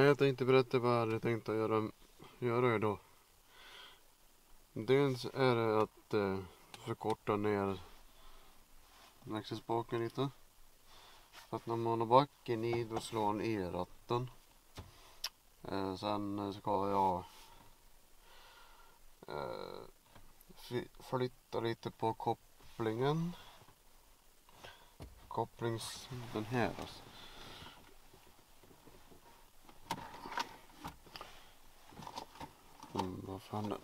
Jag tänkte berätta vad jag tänkte göra idag. Dels är det att förkorta ner växelspaken lite. För att när man har backen i, då slår han i ratten. Sen ska jag flytta lite på kopplingen. Den här alltså. Vad fan det?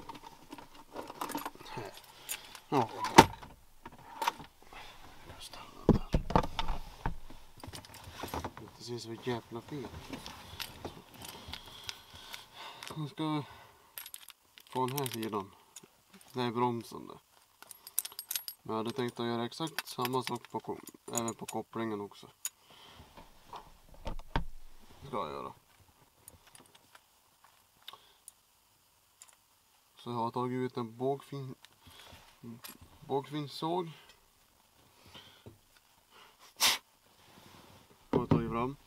Här. Ja. Jag stannar där. Det ser så jävla fel. Jag ska på den här sidan. Det är bromsen där. Men jag hade tänkt att göra exakt samma sak även på kopplingen också. Det ska jag göra. Så jag har tagit ut en bågfinsåg. Jag har tagit fram.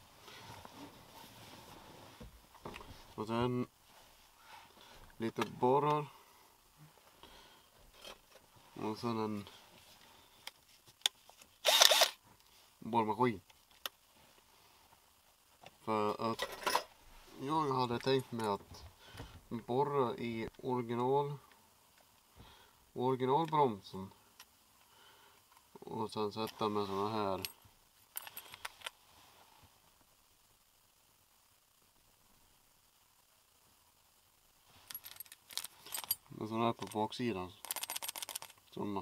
Och sen lite borrar. Och sen en borrmaskin. För att jag hade tänkt mig att borra i originalbromsen. Och sen sätta med såna här. Med såna här på baksidan. Såna.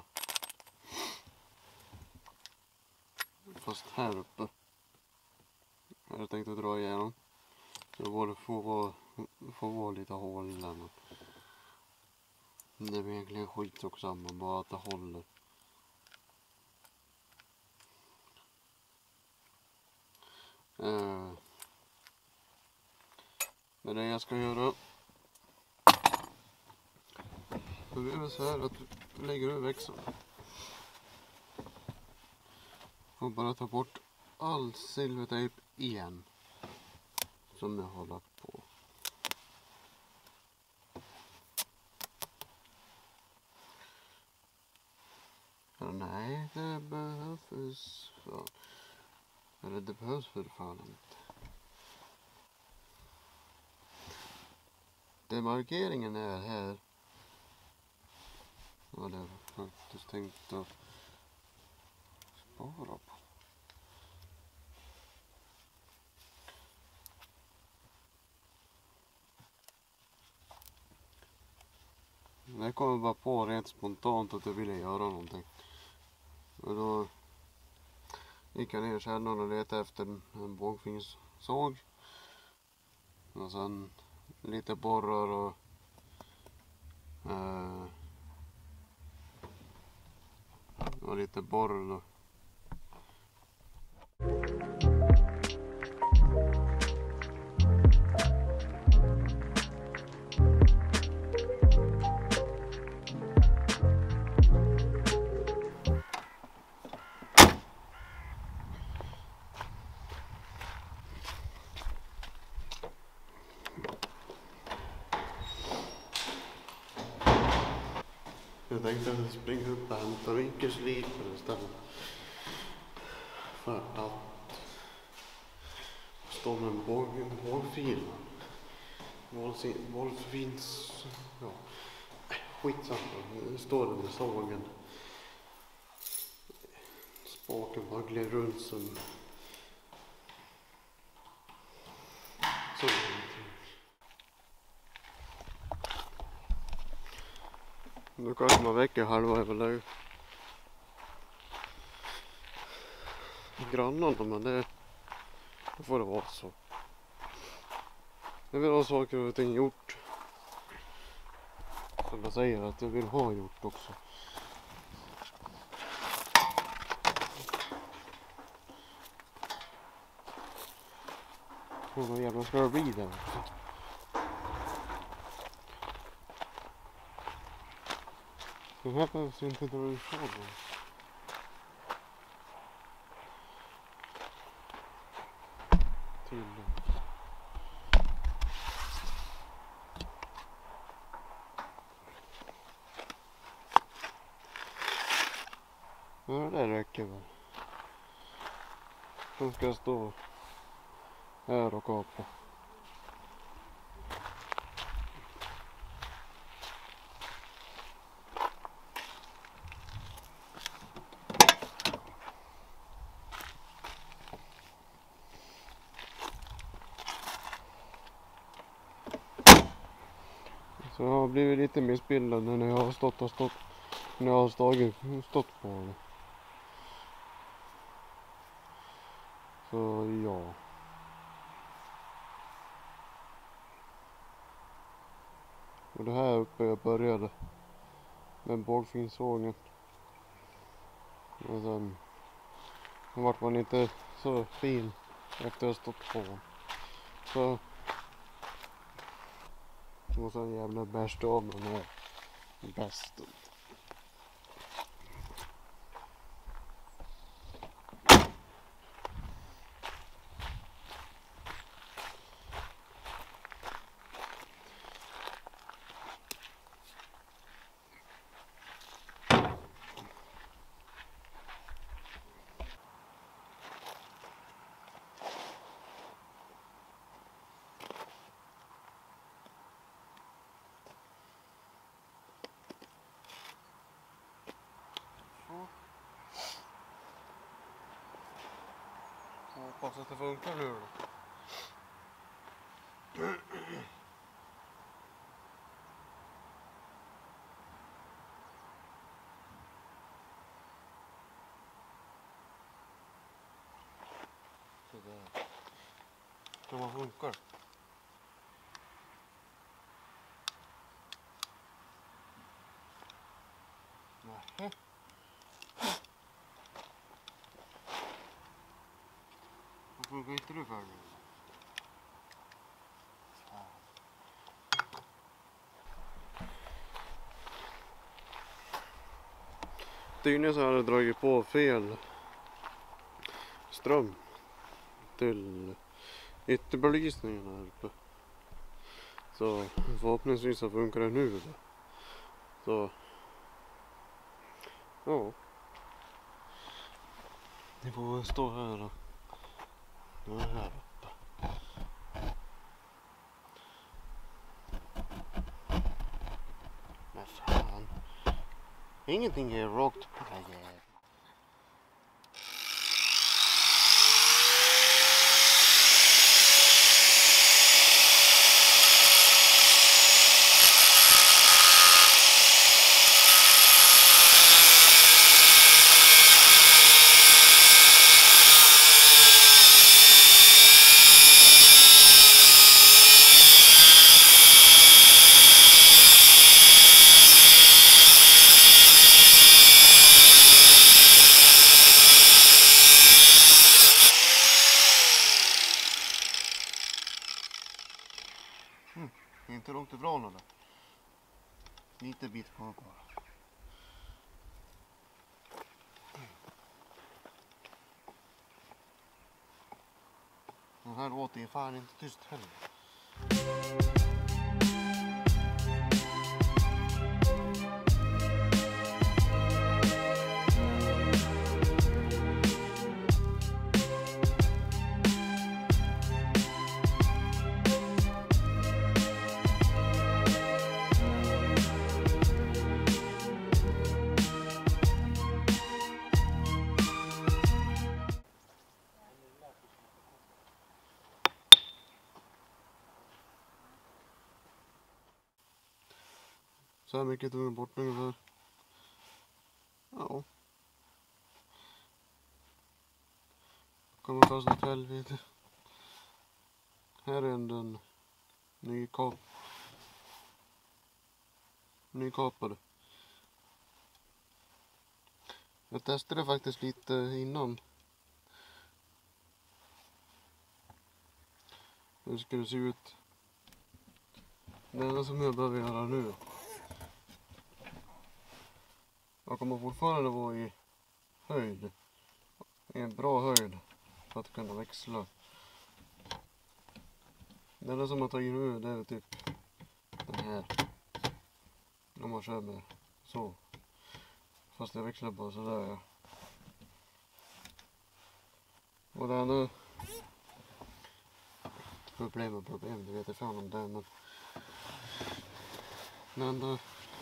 Fast här uppe. Jag hade tänkt att dra igenom. Så det får vara lite hål där. Men det är egentligen skit också samma, bara att det håller. Det är det jag ska göra. Så är det så här att du lägger över växeln. Och bara ta bort all silvertejp igen. Som jag har lagt på. Nej, det behövs. Eller det behövs för fan inte. Det markeringen är här. Ja, det är faktiskt tänkt att spara på. Jag kommer bara på rent spontant att jag ville göra någonting. Och då gick jag ner i källaren och letade efter en bågfinsåg. Och sen lite borrar och lite borr då. Jag tänkte att jag springer upp och hämtar vinkelsliper istället. För att stå med en bågfil. Bågfins... Ja. Skitsamma. Det står den med sågen. Spaken bara gled runt som... Så. Nu kanske man väcker halva över grannarna, men det får det vara så. Jag vill ha saker och ting gjort. Som jag säger att jag vill ha gjort också. Vad jävla ska det bli där också? Den här behövs inte dra ifrån mig. Tydligen. Ja, det räcker väl. Sen ska jag stå här och kapa. Så jag har blivit lite missbildad när jag har stått när jag har stått på det. Så ja. Och det här uppe jag började med bågfinnsågen. Och sen vart man inte så fin efter att ha stått på den. Så och sen jävla bärsta av den här bästen. Hoppas att det funkar nu då. Sådär. Så vad funkar. Nej. Vad funkar inte du för nu? Tydligen så hade jag dragit på fel ström till ytterbelysningen här uppe. Så förhoppningsvis så funkar det nu då. Så ja. Ni får stå här då. Den här uppe. Men fan. Ingenting är rakt på det här jävla. Inte långt ifrån då. Lite bit kvar bara. Den här låter ju fan inte tyst heller. Så här mycket tog jag bort ungefär. Ja. Kommer fast åt helvete. Här är en nykapade. Jag testade faktiskt lite innan. Hur ska det se ut? Det enda som jag behöver göra nu. Jag kommer fortfarande vara i höjd. I en bra höjd. För att kunna växla. Det enda som jag tar in nu det är typ den här. Om man kör med så. Fast jag växlar bara sådär. Ja. Och det är nu problem, det vet jag fan om det, men då,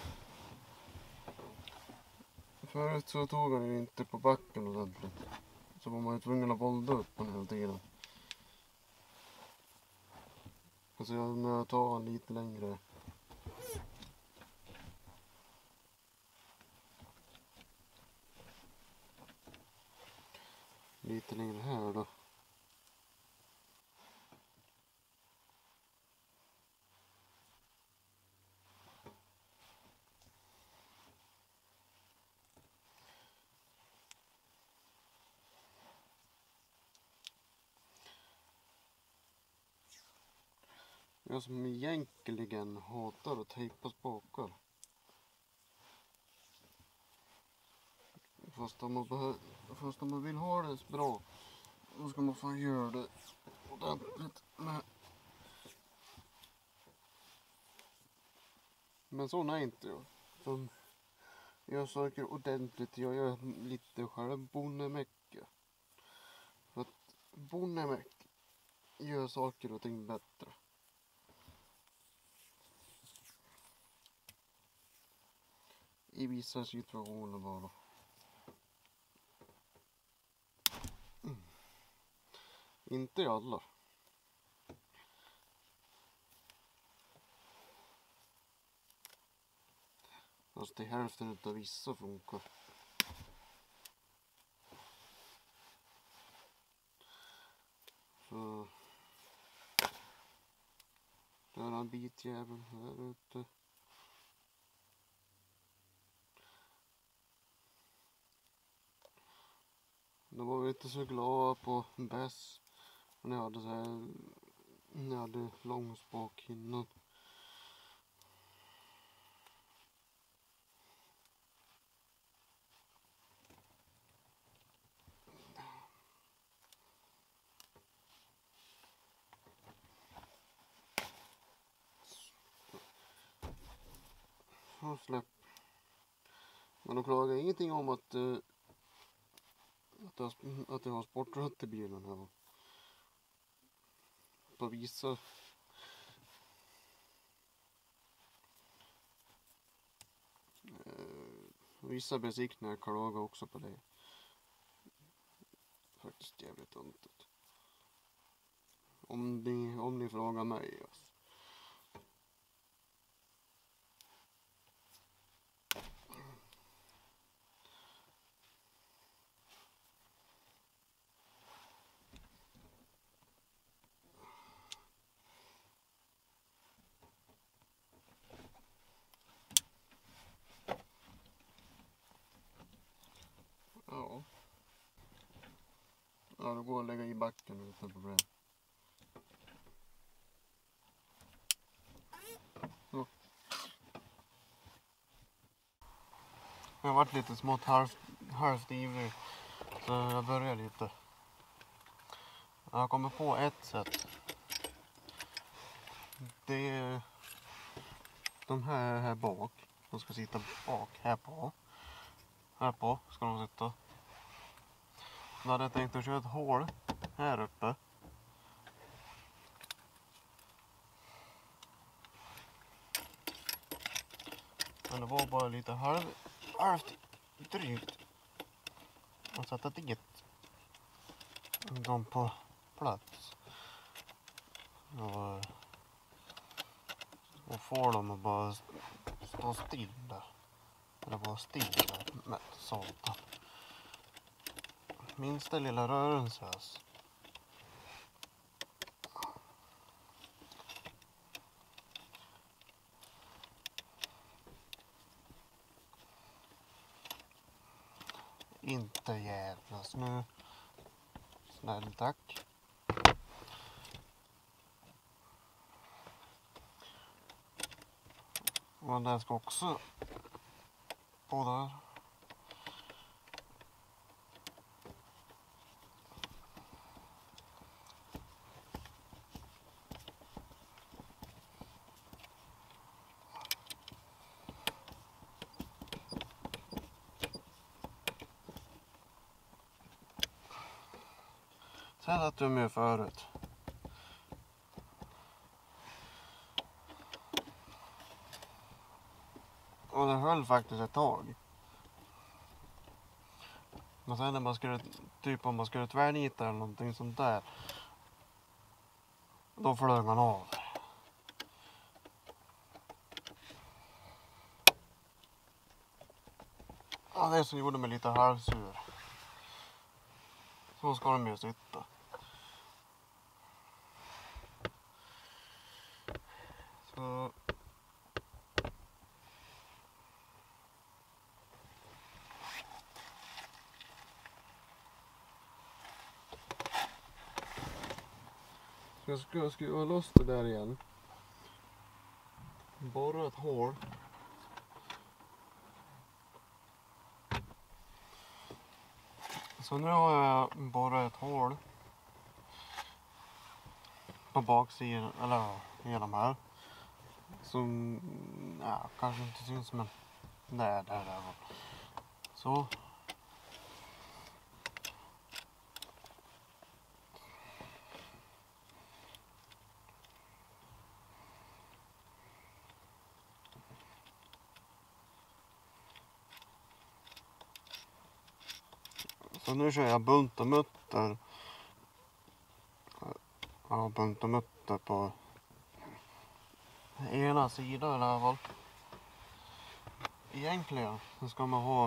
förut så tog han ju inte på backen ordentligt. Så var man ju tvungen att volda upp den hela tiden. Alltså jag tar han lite längre. Lite längre här då. Jag som egentligen hatar att tejpa spakar. Fast om man vill ha det bra, då ska man fan göra det ordentligt med. Men sån är inte jag. Som jag söker ordentligt, jag gör lite själv bonnemäcke. För att bonnemäcke gör saker och ting bättre. I vissa situationer bara. Inte i alla. Fast det hälften av vissa funkar. Så. Där är en bitjävel här ute. Då var vi inte så glada på bäst. När jag hade så här, när jag hade långspak innan. Så släpp. Men de klagar ingenting om att jag har sportrött i bilen här. På vissa besiktningar klagar också på det. Faktiskt jävligt töntigt. Om ni frågar mig alltså. Ja. Ja, det går att lägga i backen utan problem. Så. Jag har varit lite smått halvt ivrig. Så jag börjar lite. Jag har kommit på ett sätt. Det är de här bak. De ska sitta bak här på. Här på ska de sitta. Då hade jag tänkt att köra ett hål här uppe. Men det var bara lite halvt drygt att sätta dit dem på plats. Och få dem att bara stå stilla. Eller bara stilla med satan. Minsta lilla rörelse alltså. Inte jävlas nu. Snäll tack. Och den ska också på där. Sen satt du med förut. Och det höll faktiskt ett tag. Men sen när man skulle, typ om man skulle tvärnita eller någonting sånt där, då flög man av. Ja, det som gjorde mig lite halvsur. Så ska de ju sitta. Så. Jag ska skruva loss det där igen. Borra ett hål. Så nu har jag borrat ett hål på baksidan, eller genom här. Som, ja, kanske inte syns, men där. Så. Så nu kör jag bunt och mutter. Ja, bunt och mutter på ena sidan i alla fall. Egentligen så ska man ha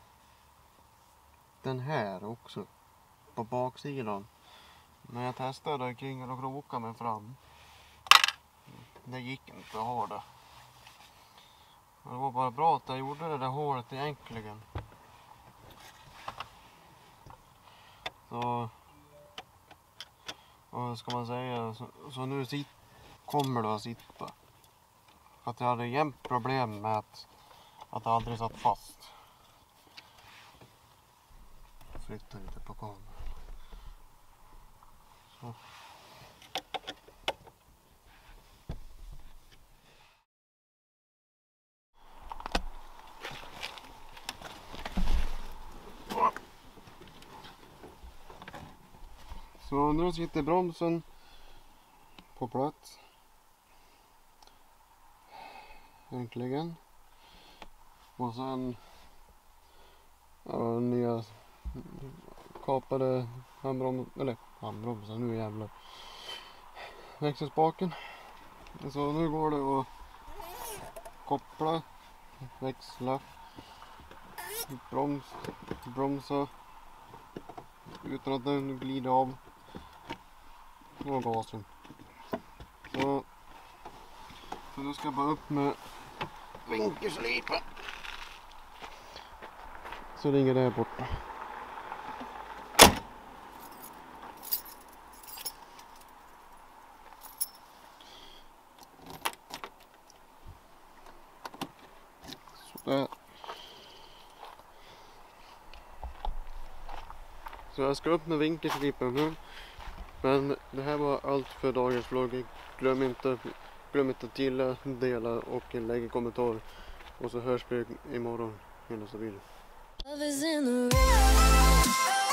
den här också på baksidan. Men jag testade kring och kroka mig fram. Det gick inte att ha det. Det var bara bra att jag gjorde det där hålet egentligen. Så, vad ska man säga, så nu kommer det att sitta. För att jag hade jämt problem med att det aldrig satt fast. Jag flyttar lite på kameran. Så. Så nu sitter bromsen på plats. Äntligen. Och sen nya kapade handbromsen, nu jävlar. Växelspaken. Så nu går det att koppla, växla, bromsa utan att den glider av. Och gasen. Så nu ska jag bara upp med vinkelslipen. Så ringer det här borta. Sådär. Så jag ska upp med vinkelslipen nu. Men det här var allt för dagens vlogg. Glöm inte att gilla, dela och lägga kommentarer. Och så hörs vi imorgon. Hela så vidare.